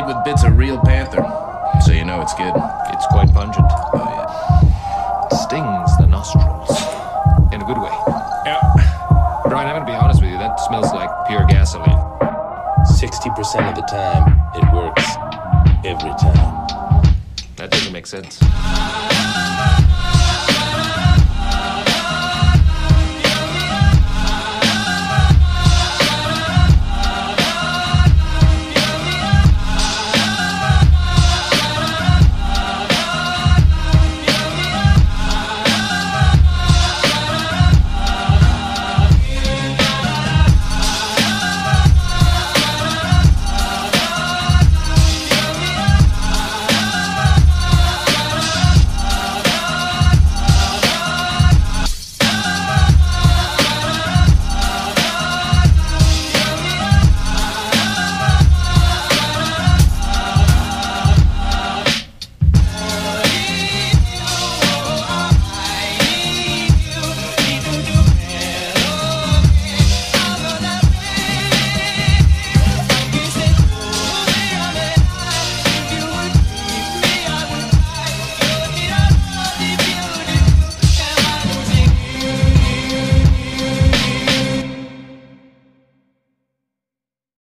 with bits of real panther, so you know it's good. It's quite pungent. Oh, yeah. Stings the nostrils. In a good way. Yeah. Brian, I'm gonna be honest with you, that smells like pure gasoline. 60% of the time, it works. Every time. That doesn't make sense.